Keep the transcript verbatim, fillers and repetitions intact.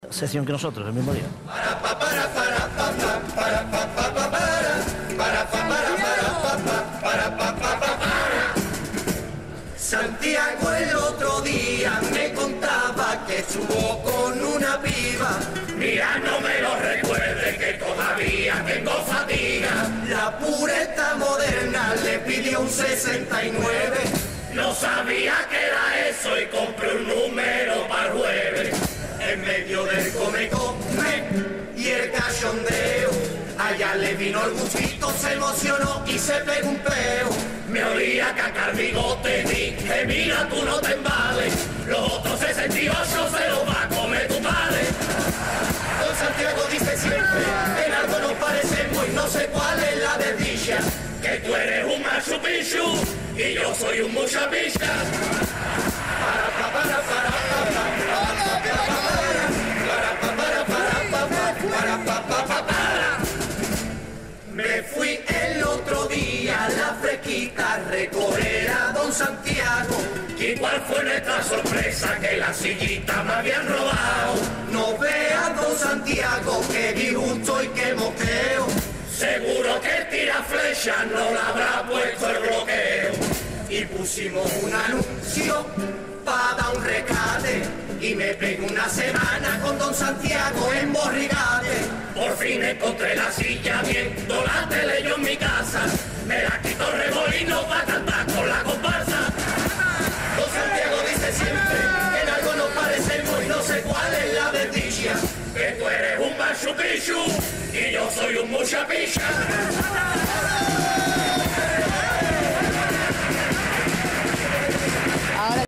sesión que nosotros, el mismo día. Santiago el otro día me contaba que estuvo con una piba. Mira, no me lo recuerde que todavía tengo fatiga. La pureta moderna le pidió un sesenta y nueve. No sabía que era eso y compré un número para el jueves. En medio del come-come y el cachondeo, allá le vino el gustito, se emocionó y se pegó un peo. Me olía caca al bigote, dije, mira, tú no te embales. Los otros sesenta y ocho se los va a comer tu padre. Don Santiago dice siempre, en algo nos parecemos y no sé cuál es la desdicha. Que tú eres un Machu Picchu y yo soy un mucha picha. Para, para, para, para, me fui el otro día a la fresquita a recorrer a Don Santiago. ¿Y cuál fue nuestra sorpresa? Que la sillita me habían robado. No veas, Don Santiago, que disgusto y que moqueo. Seguro que el tiraflecha no le habrá puesto el bloqueo. Y pusimos un anuncio para dar un rescate. Y me pegué una semana con Don Santiago en Borrigate. Por fin encontré la silla viendo la tele yo en mi casa. Me la quito remolino para cantar con la comparsa. Don Santiago dice siempre que en algo nos parecemos y no sé cuál es la desdicha. Que tú eres un Machu Picchu y yo soy un mucha picha.